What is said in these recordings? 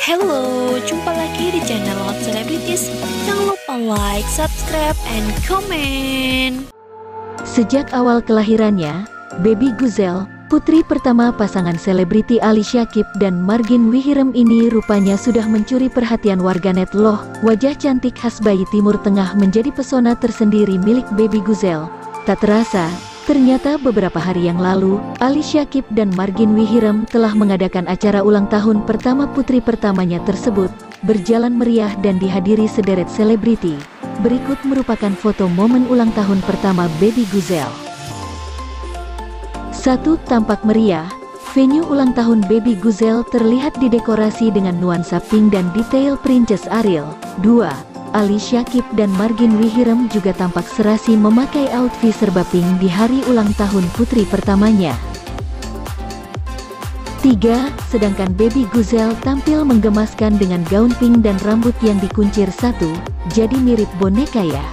Halo, jumpa lagi di channel Hot Celebrities. Jangan lupa like, subscribe, and comment. Sejak awal kelahirannya, Baby Guzel, putri pertama pasangan selebriti Ali Syakib dan Margin Wihirem ini rupanya sudah mencuri perhatian warganet loh. Wajah cantik khas bayi Timur Tengah menjadi pesona tersendiri milik Baby Guzel. Tak terasa, ternyata beberapa hari yang lalu, Ali Syakib dan Margin Wihirem telah mengadakan acara ulang tahun pertama putri pertamanya tersebut, berjalan meriah dan dihadiri sederet selebriti. Berikut merupakan foto momen ulang tahun pertama Baby Guzel. 1. Tampak meriah. Venue ulang tahun Baby Guzel terlihat didekorasi dengan nuansa pink dan detail Princess Ariel. 2. Ali Syakib dan Margin Wihirem juga tampak serasi memakai outfit serba pink di hari ulang tahun putri pertamanya. 3. Sedangkan Baby Guzel tampil menggemaskan dengan gaun pink dan rambut yang dikuncir satu, jadi mirip boneka ya.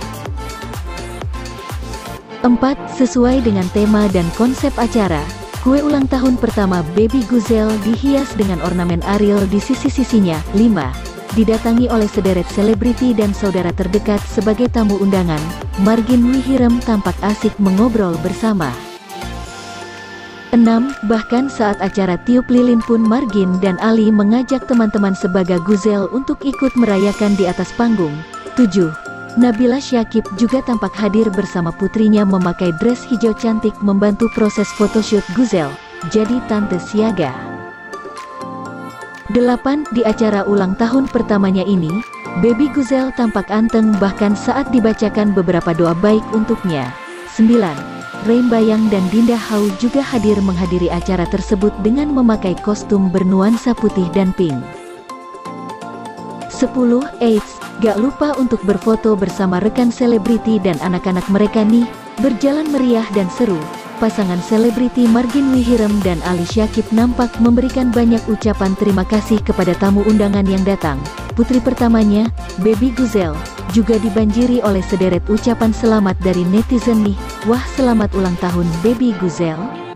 4. Sesuai dengan tema dan konsep acara, kue ulang tahun pertama Baby Guzel dihias dengan ornamen Ariel di sisi-sisinya. 5. Didatangi oleh sederet selebriti dan saudara terdekat sebagai tamu undangan, Margin Wihirem tampak asik mengobrol bersama. 6. Bahkan saat acara tiup lilin pun Margin dan Ali mengajak teman-teman sebagai Guzel untuk ikut merayakan di atas panggung. 7. Nabila Syakib juga tampak hadir bersama putrinya memakai dress hijau cantik membantu proses photoshoot Guzel, jadi tante siaga. 8. Di acara ulang tahun pertamanya ini, Baby Guzel tampak anteng bahkan saat dibacakan beberapa doa baik untuknya. 9. Reim Bayang dan Dinda Hau juga hadir menghadiri acara tersebut dengan memakai kostum bernuansa putih dan pink. 10. Eits, gak lupa untuk berfoto bersama rekan selebriti dan anak-anak mereka nih, berjalan meriah dan seru. Pasangan selebriti Margin Wihirem dan Ali Syakib nampak memberikan banyak ucapan terima kasih kepada tamu undangan yang datang. Putri pertamanya, Baby Guzel, juga dibanjiri oleh sederet ucapan selamat dari netizen nih. Wah, selamat ulang tahun Baby Guzel.